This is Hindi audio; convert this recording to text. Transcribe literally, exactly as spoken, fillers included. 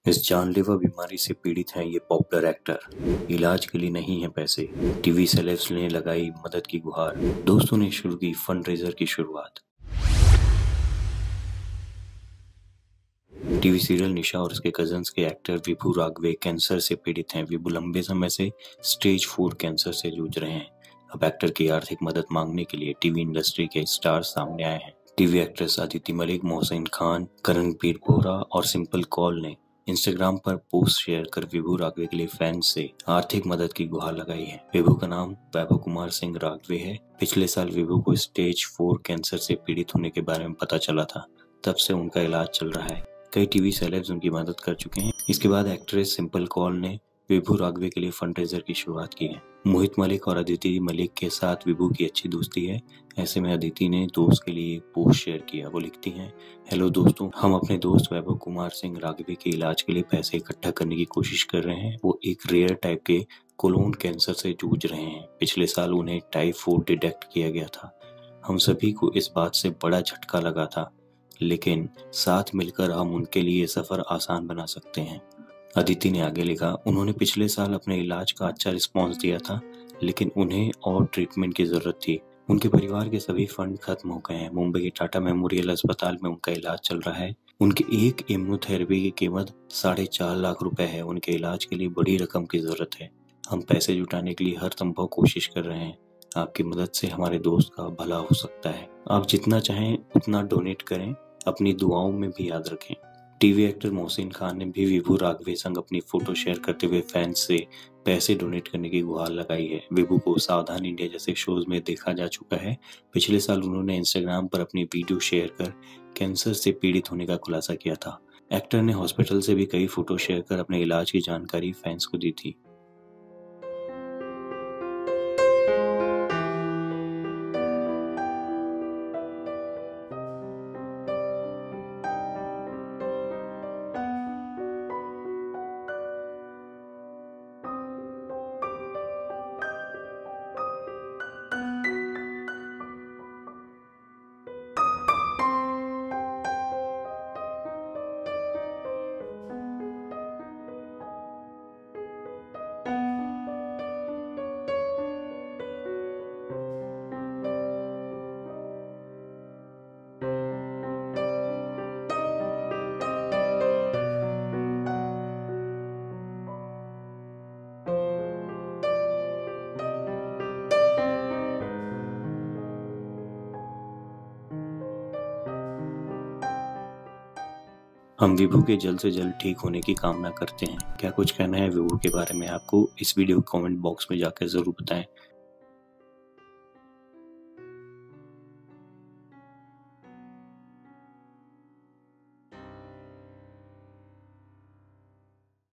इस जानलेवा बीमारी से पीड़ित है ये पॉपुलर एक्टर। इलाज के लिए नहीं है पैसे। टीवी सेलेब्स ने लगाई मदद की गुहार। दोस्तों ने शुरू की फंड रेजर की शुरुआत। टीवी सीरियल निशा और उसके कजन्स के एक्टर विभू राघवे कैंसर से पीड़ित हैं। विभू लंबे समय से स्टेज फोर कैंसर से जूझ रहे हैं। अब एक्टर की आर्थिक मदद मांगने के लिए टीवी इंडस्ट्री के स्टार सामने आए हैं। टीवी एक्ट्रेस अदिति मलिक, मोहसिन खान, करणबीर बोहरा और सिंपल कौल ने इंस्टाग्राम पर पोस्ट शेयर कर विभू राघवे के लिए फैंस से आर्थिक मदद की गुहार लगाई है। विभू का नाम वैभव कुमार सिंह राघवे है। पिछले साल विभू को स्टेज फोर कैंसर से पीड़ित होने के बारे में पता चला था। तब से उनका इलाज चल रहा है। कई टीवी सेलेब्स उनकी मदद कर चुके हैं। इसके बाद एक्ट्रेस सिंपल कौल ने विभू राघवे के लिए फंडरेजर की शुरुआत की है। मोहित मलिक और अदिति मलिक के साथ विभू की अच्छी दोस्ती है। ऐसे में अदिति ने दोस्त के लिए एक पोस्ट शेयर किया। वो लिखती हैं, हेलो दोस्तों, हम अपने दोस्त वैभव कुमार सिंह राघवे के इलाज के लिए पैसे इकट्ठा करने की कोशिश कर रहे हैं। वो एक रेयर टाइप के कोलोन कैंसर से जूझ रहे हैं। पिछले साल उन्हें टाइप फोर डिटेक्ट किया गया था। हम सभी को इस बात से बड़ा झटका लगा था, लेकिन साथ मिलकर हम उनके लिए सफर आसान बना सकते हैं। अदिति ने आगे लिखा, उन्होंने पिछले साल अपने इलाज का अच्छा रिस्पॉन्स दिया था, लेकिन उन्हें और ट्रीटमेंट की जरूरत थी। उनके परिवार के सभी फंड खत्म हो गए हैं। मुंबई के टाटा मेमोरियल अस्पताल में उनका इलाज चल रहा है। उनके एक इम्यूनोथेरेपी की कीमत साढ़े चार लाख रुपए है। उनके इलाज के लिए बड़ी रकम की जरूरत है। हम पैसे जुटाने के लिए हर संभव कोशिश कर रहे हैं। आपकी मदद से हमारे दोस्त का भला हो सकता है। आप जितना चाहें उतना डोनेट करें। अपनी दुआओं में भी याद रखें। टीवी एक्टर मोहसिन खान ने भी विभू राघवे संग अपनी फोटो शेयर करते हुए फैंस से पैसे डोनेट करने की गुहार लगाई है। विभू को सावधान इंडिया जैसे शोज में देखा जा चुका है। पिछले साल उन्होंने इंस्टाग्राम पर अपनी वीडियो शेयर कर कैंसर से पीड़ित होने का खुलासा किया था। एक्टर ने हॉस्पिटल से भी कई फोटो शेयर कर अपने इलाज की जानकारी फैंस को दी थी। हम विभू के जल्द से जल्द ठीक होने की कामना करते हैं। क्या कुछ कहना है विभू के बारे में आपको? इस वीडियो कमेंट बॉक्स में जाकर जरूर बताएं।